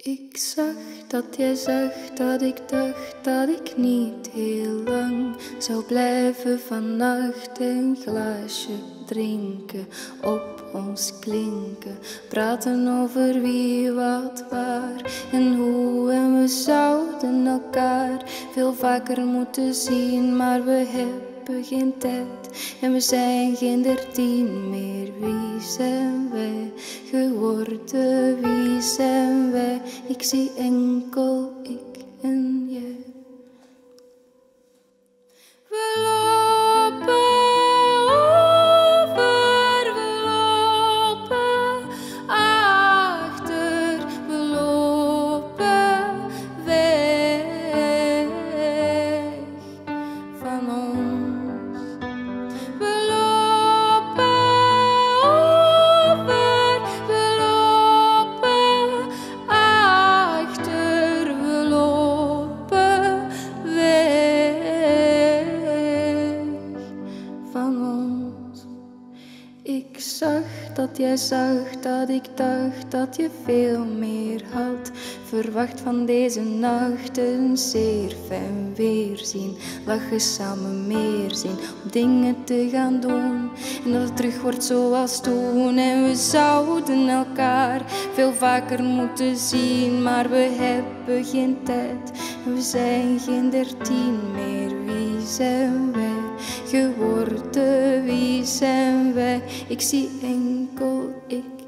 Ik zag dat jij zag dat ik dacht dat ik niet heel lang zou blijven vannacht. Een glaasje drinken, op ons klinken, praten over wie, wat, waar en hoe. En we zouden elkaar veel vaker moeten zien, maar we hebben geen tijd en we zijn geen 13 meer. Wie zijn wij geworden? Wie zijn wij? Ik zie enkel ik en jij. We lopen over, we lopen achter, we lopen weg van ons. We lopen over, we lopen achter, we lopen weg van ons. Ik zag dat jij zag dat ik dacht dat je veel meer had verwacht van deze nacht. Een zeer fijn weerzien, lachen samen meer zien, om dingen te gaan doen en dat het terug wordt zoals toen. En we zouden elkaar veel vaker moeten zien, maar we hebben geen tijd en we zijn geen 13 meer. Wie zijn wij geworden? Wie zijn wij? Ik zie enkel ik